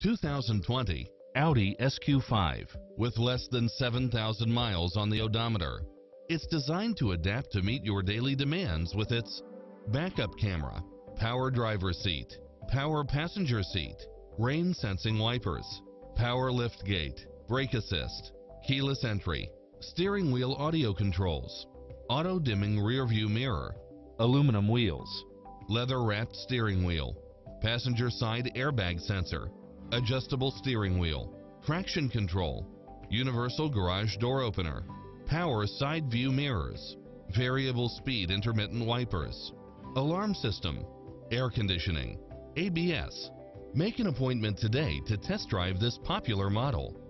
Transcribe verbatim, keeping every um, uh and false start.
two thousand twenty Audi S Q five. With less than seven thousand miles on the odometer, it's designed to adapt to meet your daily demands with its backup camera, power driver seat, power passenger seat, rain sensing wipers, power lift gate, brake assist, keyless entry, steering wheel audio controls, auto dimming rear view mirror, aluminum wheels, leather wrapped steering wheel, passenger side airbag sensor, adjustable steering wheel, traction control, universal garage door opener, power side view mirrors, variable speed intermittent wipers, alarm system, air conditioning, A B S. Make an appointment today to test drive this popular model.